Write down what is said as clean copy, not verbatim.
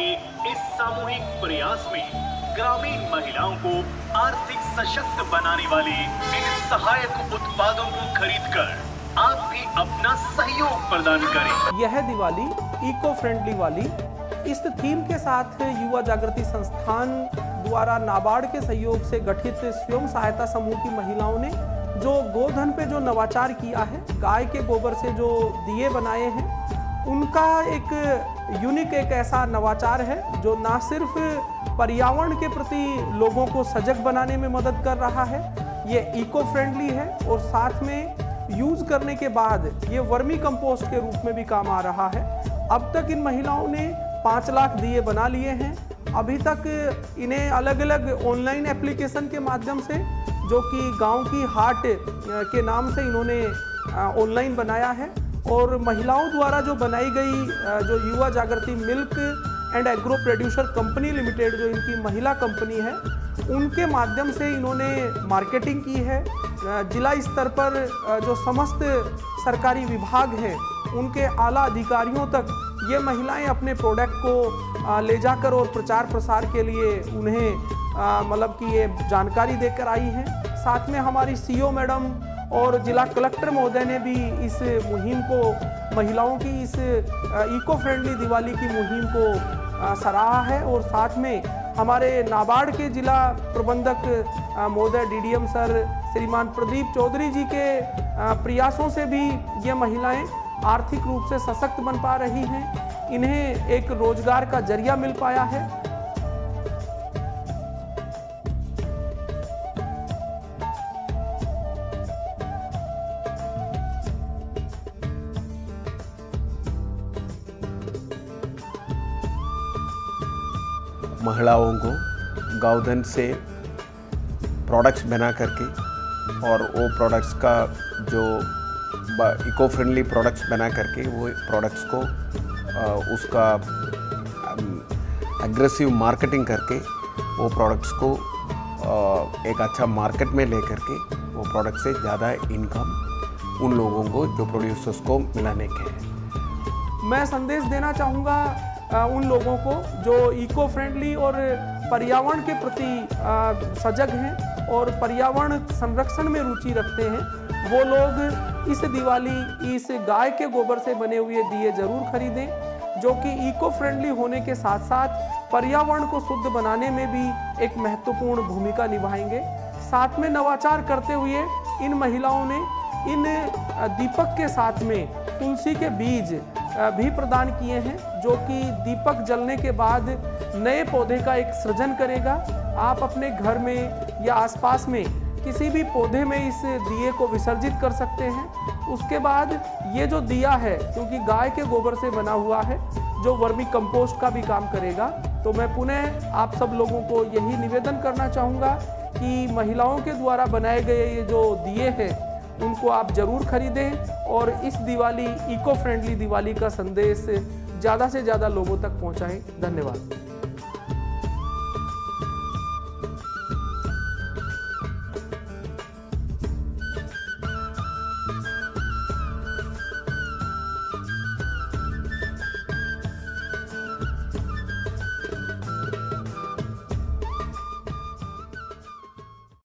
के इस सामूहिक प्रयास में ग्रामीण महिलाओं को आर्थिक सशक्त बनाने वाले इन सहायक उत्पादों को खरीदकर आप भी अपना सहयोग प्रदान करें। यह दिवाली इको फ्रेंडली वाली इस थीम के साथ युवा जागृति संस्थान द्वारा नाबार्ड के सहयोग से गठित स्वयं सहायता समूह की महिलाओं ने जो गोधन पे जो नवाचार किया है, गाय के गोबर से जो दिए बनाए हैं, उनका एक यूनिक एक ऐसा नवाचार है जो ना सिर्फ पर्यावरण के प्रति लोगों को सजग बनाने में मदद कर रहा है, ये इको फ्रेंडली है और साथ में यूज करने के बाद ये वर्मी कंपोस्ट के रूप में भी काम आ रहा है। अब तक इन महिलाओं ने 5 लाख दिए बना लिए हैं। अभी तक इन्हें अलग अलग ऑनलाइन एप्लीकेशन के माध्यम से, जो कि गांव की हाट के नाम से इन्होंने ऑनलाइन बनाया है, और महिलाओं द्वारा जो बनाई गई जो Yuva Jagriti milk and agro producer company limited जो इनकी महिला कंपनी है, उनके माध्यम से इन्होंने मार्केटिंग की है। जिला स्तर पर जो समस्त सरकारी विभाग हैं उनके आला अधिकारियों तक ये महिलाएं अपने प्रोडक्ट को ले जाकर और प्रचार प्रसार के लिए उन्हें मतलब कि ये जानकारी देकर आई हैं। साथ में हमारी सीओ मैडम और जिला कलेक्टर महोदय ने भी इस मुहिम को, महिलाओं की इस इको फ्रेंडली दिवाली की मुहिम को सराहा है। और साथ में हमारे नाबार्ड के जिला प्रबंधक महोदय डीडीएम सर श्रीमान प्रदीप चौधरी जी के प्रयासों से भी ये महिलाएं आर्थिक रूप से सशक्त बन पा रही हैं, इन्हें एक रोजगार का जरिया मिल पाया है। महिलाओं को गौधन से प्रोडक्ट्स बना करके और वो प्रोडक्ट्स का जो इको फ्रेंडली प्रोडक्ट्स बना करके वो प्रोडक्ट्स को उसका एग्रेसिव मार्केटिंग करके वो प्रोडक्ट्स को एक अच्छा मार्केट में ले करके वो प्रोडक्ट से ज़्यादा इनकम उन लोगों को जो प्रोड्यूसर्स को मिलाने के हैं। मैं संदेश देना चाहूँगा उन लोगों को जो इको फ्रेंडली और पर्यावरण के प्रति सजग हैं और पर्यावरण संरक्षण में रुचि रखते हैं, वो लोग इस दिवाली इस गाय के गोबर से बने हुए दिए जरूर खरीदें, जो कि इको फ्रेंडली होने के साथ साथ पर्यावरण को शुद्ध बनाने में भी एक महत्वपूर्ण भूमिका निभाएंगे। साथ में नवाचार करते हुए इन महिलाओं ने इन दीपक के साथ में तुलसी के बीज भी प्रदान किए हैं, जो कि दीपक जलने के बाद नए पौधे का एक सृजन करेगा। आप अपने घर में या आसपास में किसी भी पौधे में इस दिए को विसर्जित कर सकते हैं। उसके बाद ये जो दिया है, क्योंकि गाय के गोबर से बना हुआ है, जो वर्मी कंपोस्ट का भी काम करेगा, तो मैं पुनः आप सब लोगों को यही निवेदन करना चाहूँगा कि महिलाओं के द्वारा बनाए गए ये जो दिए हैं उनको आप जरूर खरीदें और इस दिवाली इको फ्रेंडली दिवाली का संदेश ज़्यादा से ज़्यादा लोगों तक पहुँचाएं। धन्यवाद।